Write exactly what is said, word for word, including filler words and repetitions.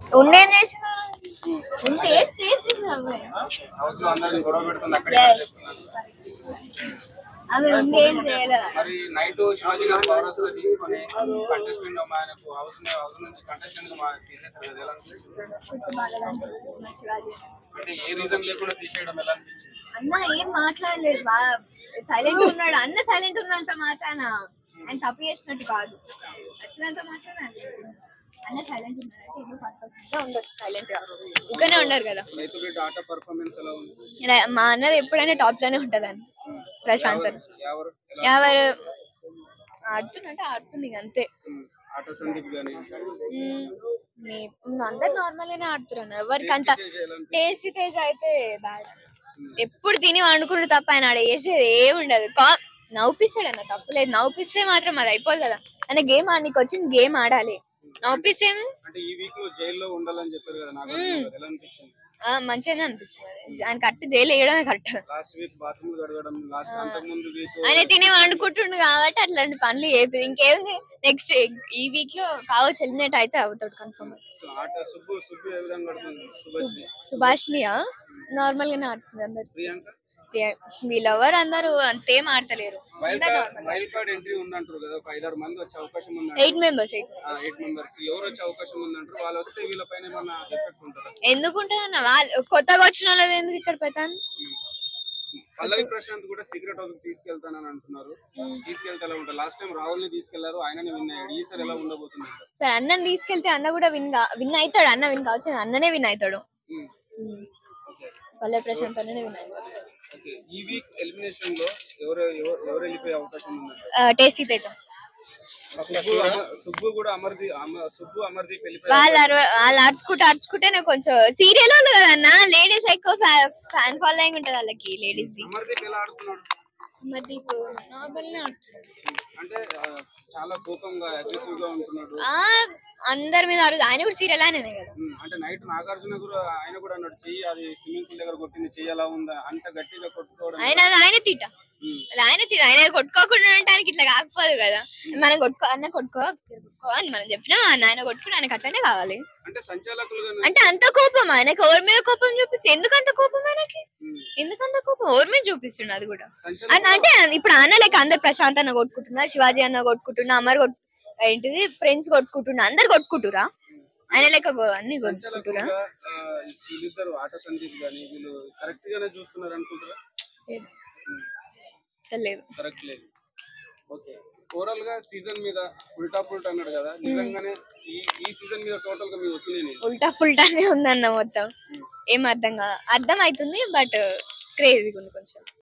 ఉండే చేసిన ఉంటే చేసింది అవి ఉండే ఏం చేయలేదు. మరి నైట్ శివాజీ గారు పవరస్ తీసుకొని కంటెస్టెంట్ ఆయనకు హౌస్ హౌస్ నుంచి కంటెస్టెంట్ తీసేసారు కదా, ఎలా అనిపించింది? శివాజీ అంటే ఏ రీజన్ లేకుండా తీసేయడం ఎలా అనిపించింది? అన్న ఏం మాట్లాడలేదు, సైలెంట్ ఉన్నాడు. అన్న సైలెంట్ ఉన్నంత మాత్రాన ఆయన తప్పు చేసినట్టు కాదు, వచ్చినంత మాత్రాన అన్న సైలెంట్ ఉన్నాడంటే ఏదో పర్పస్ ఉండొచ్చు. సైలెంట్ గా ఇక్కడనే ఉన్నారు కదా. మా అన్నది ఎప్పుడైనా టాప్ లోనే ఉంటదని. ప్రశాంత్ ఎవరు ఆడుతున్నట్టే ఆడుతుంది అంతే. అందరు నార్మల్ గానే ఆడుతున్నారు. ఎవరికి అంత టేస్ట్ తేజ్ అయితే బ్యాడ్. ఎప్పుడు తిని వండుకుంటూ తప్ప ఆయన ఆడ వేసేది ఏముండదు. నవ్వుపిస్తాడు అన్న, తప్పులేదు. నవ్వుపిస్తే మాత్రం అది అయిపోదు కదా. ఆయన గేమ్ ఆడనికి వచ్చి గేమ్ ఆడాలి. నవ్వుపిస్తే మంచిగానే అనిపించింది. ఆయన కరెక్ట్ జైలు వేయడమే కరెక్ట్. ఆయన తిని వండుకుంటుండు కాబట్టి అట్లాంటి పనులు చేపి ఇంకేముంది. నెక్స్ట్ ఈ వీక్ లో కావచ్చు ఎలిమినేట్ అయితే అవుతాడు కన్ఫర్మ్. సుభాష్నియా నార్మల్ గానే ఆడుతుంది. అందరు వీళ్ళెవరు అందరూ అంతేం ఆడతలేరు. ఎయిట్ మెంబర్స్ ఎందుకుంటది అన్న, వాళ్ళు కొత్తగా వచ్చిన వాళ్ళది ఎందుకు ఇక్కడ పెడతాను. పల్లవి ప్రశాంత్ కూడా సీక్రెట్ హౌస్ తీసుకెళ్తానని అంటున్నారు. తీసుకెళ్తే ఎలా ఉంటుంది? లాస్ట్ టైం రాహుల్ ని తీసుకెళ్లారు, ఆయననే విన్ అయ్యాడు. ఈసారి ఎలా ఉండబోతుంది? సరే అన్నని తీసుకెళ్తే అన్న కూడా విన్ విన్ అవుతాడు. అన్న విన్ కావచ్చు, అన్ననే విన్ అవుతాడు. పల్లవి ప్రశాంత్ అన్ననే విన్ అవుతాడు. ఈ వీక్ ఎలిమినేషన్ లో ఎవరు ఎవరు వెళ్ళిపోయే అవకాశం ఉంది? టేస్టీ తేజ. వాళ్ళు వాళ్ళు అరుచుకుంటూ అరుచుకుంటేనే కొంచెం సీరియల్ ఉంది కదన్నా. లేడీస్ ఎక్కువ ఫ్యాన్ ఫాలోయింగ్ ఉంటది వాళ్ళకి. లేడీస్ అమర్దీప్ నార్మల్ నే ఆడుతున్నాడు. చాలా కోపంగా అగ్రెసివ్ గా ఉంటున్నాడు. అందరి మీద అరుగు. ఆయన కూడా సీరియల్ ఆయననే కదా. అంటే నైట్ నాగార్జున కూడా ఆయన కూడా అన్నాడు, చెయ్యి అది స్విమ్మింగ్ పూల్ దగ్గర కొట్టింది, చెయ్యి ఎలా ఉందా అంత గట్టిగా కొట్టుకోవడం. ఆయన ఆయన తీట ఆయన తీట ఆయన కొట్టుకోకుండా ఉండడానికి ఇట్లా కాకపోదు కదా. మనం కొట్టుకో అన్న కొట్టుకో కొట్టుకో అని మనం చెప్పినా ఆయన కొట్టుకుని ఆయనకు అట్లనే కావాలి. అంటే సంచాలకులు అంటే అంత కోపం ఆయనకి. ఎవరి మీద కోపం చూపిస్తుంది? ఎందుకంత కోపం ఆయనకి? ఎందుకంత కోపం ఎవరి మీద చూపిస్తుండ? అది కూడా అంటే ఇప్పుడు అన్న లెక్క అందరు ప్రశాంత్ అన్న కొట్టుకుంటున్నా, శివాజీ అన్న కొట్టుకుంటున్నా, అమర్ కొట్టు ఏంటిది ఫ్రెండ్స్ కొట్టుకుంటున్నా, అందరు కొట్టుకుంటురా. ఆయన లెక్క అన్ని కొట్టుకుంటురా. లేదు ఓవరాల్ గా సీజన్ మీద ఉల్టా పుల్టా అన్నాడు కదా, నిజంగానే ఈ సీజన్ మీద టోటల్ గా మీ ఒపీనియన్? ఉల్టా పుల్టానే ఉందన్న మొత్తం. ఏం అర్థం కాదు. అర్థం అవుతుంది బట్ క్రేజీ ఉంది కొంచెం.